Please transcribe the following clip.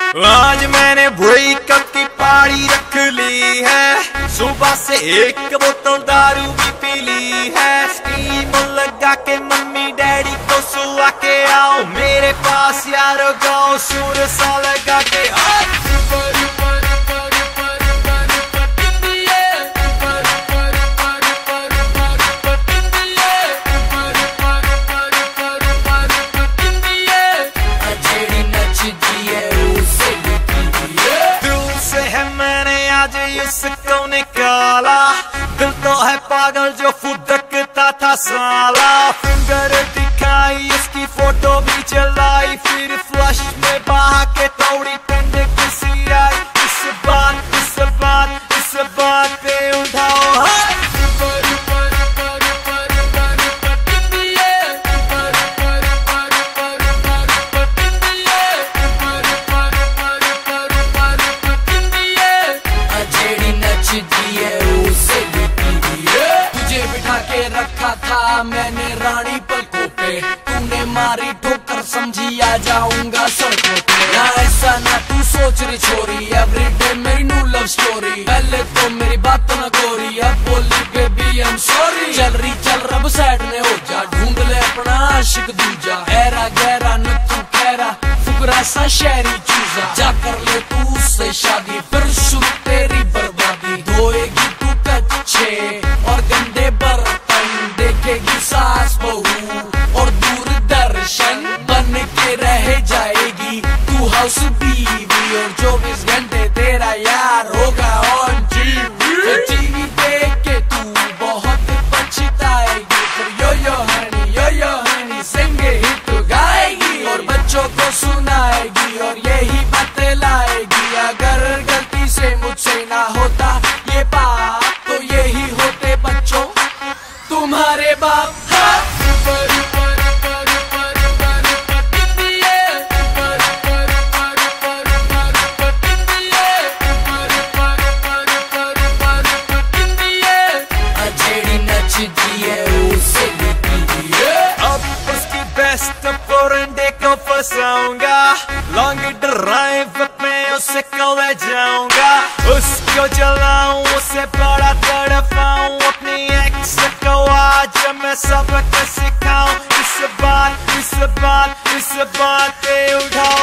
आज मैंने ब्रेकअप की पार्टी रख ली है, सुबह से एक बोतल दारू भी पी ली है। स्टीम लगा के मम्मी डैडी को सुला के आओ मेरे पास यारो, गाओ सुर सा लगा के इसको निकाला, दिल तो है पागल जो फुदकता था साला। फिंगर दिखाई इसकी फोटो भी चलाई, फिर फ्लश में बहा के थोड़ी ठंड किसी आई। इस बात पे उठाओ तुझे बिठा के रखा था मैंने रानी पलकों पे, तूने मारी ठोकर समझी आ जाऊंगा सड़कों पे। ना ऐसा ना तू सोच रही छोरी, एवरीडे मेरी न्यू लव स्टोरी। पहले तो मेरी बात न गोरी, अब बोली बेबी आई एम सॉरी। चल रही चल रब साइड में हो जा, ढूंढ ले अपना आशिक दूजा। ऐरा गहरा न तू कहरा, फुकरा सा शहरी चूजा। जा कर ले तू उससे शादी, फिर शुरू तेरी बर्बादी। धोएगी तू कच्चे और गंदे बर्तन, देखेगी सास बहू और दूरदर्शन बन के रह जाएगी तू हाउस बीवी। और 24 घंटे तेरा यार होगा ऑन टीवी। टीवी देख के तू बहुत पछताएगी, फिर यो हनी सिंगे ही तो गाएगी और बच्चों को सुनाएगी और यही बातें लाएगी। अगर गलती से मुझसे ना होता ये बात, तो यही होते बच्चों तुम्हारे बाप। अब उसकी बेस्ट फोरेंडे को फंसाऊंगा, लॉन्ग ड्राइव में उसे को ले जाऊंगा। उसको जलाऊं उसे बड़ा तड़पाऊं, अपनी एक्स को आज मैं सबक सिखाऊं। इस बात पे उठाओ